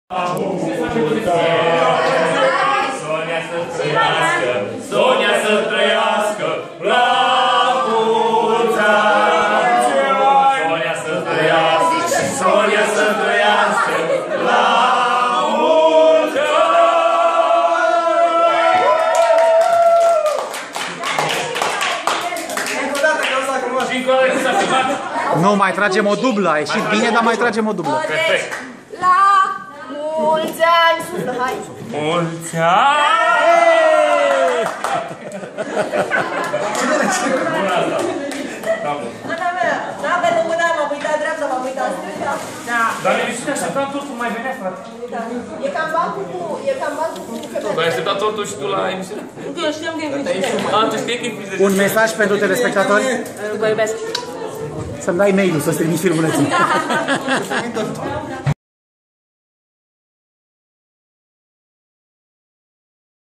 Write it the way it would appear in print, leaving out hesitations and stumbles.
Sonia să trăiască, Sonia să trăiască, la mulți ani! Sonia să trăiască, Sonia să trăiască, la mulți ani! Și încă o dată s-a filmat. Nu, mai tragem o dublă, a ieșit bine, dar mai tragem o dublă. Perfect. La mulți ani! Hai! Mulți ani! Bună asta! Ana mea, n-avem în mâna, m-am uitat dreapta, m-am uitat stânga. Da. Dar ne lipsit așteptam tortul, mai venea, frate. Da. E cam bancul cu femeie. Tu ai așteptat tortul și tu la emisiune? Eu știam că e frigider. Ah, tu știi că e frigider. Un mesaj pentru telespectatori? Vă iubesc. Să-mi dai mail-ul, să-ți trimiți filmulețul.